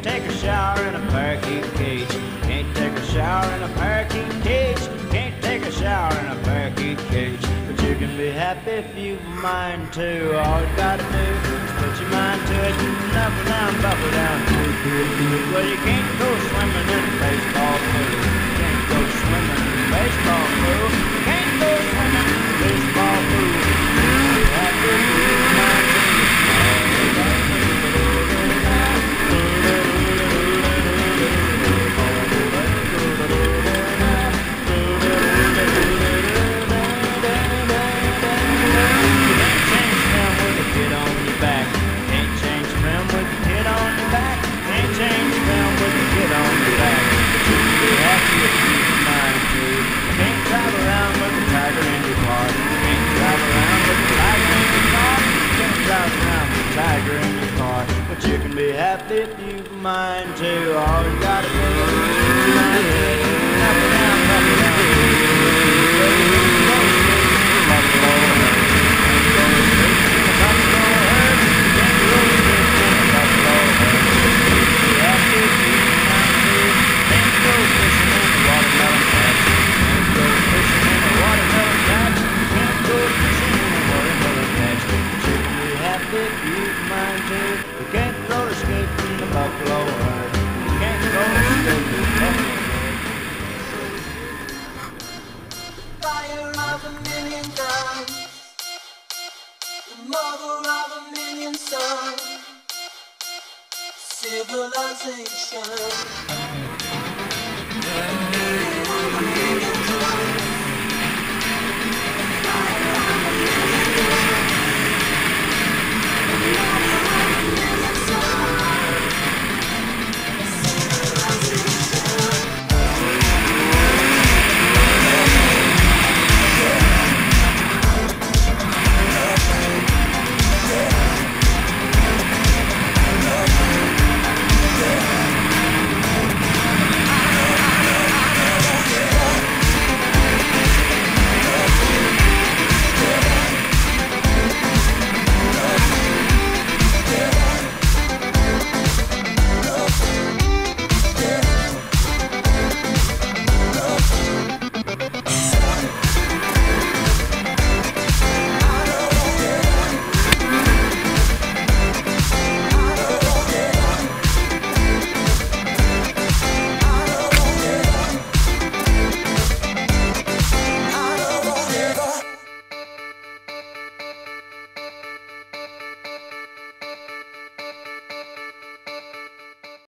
take a shower in a parakeet cage. Can't take a shower in a parakeet cage. Can't take a shower in a parakeet cage. But you can be happy if you mind to. All you gotta do is put your mind to it. Up and down, buckle down, do it. Well, you can't go swimming in a baseball pool. You can't go swimming in a baseball pool. You can't go swimming in a baseball pool. Be happy if you mind to. Tiger in your car, but you can be happy if you mind to. All you gotta do is mind to. Up and down, up and down. Buffalo herd. Can't go straight in the buffalo herd. Can't go straight in the buffalo herd. Be happy if you mind to. Can't go fishing in the watermelon patch. Can't go fishing in the watermelon patch. Can't go fishing in the watermelon patch. But you can be happy if you mind to. You can't roller skate in the buffalo herd. You can't roller skate in the buffalo herd. Fire of a million guns, the mother of a million sons, civilization.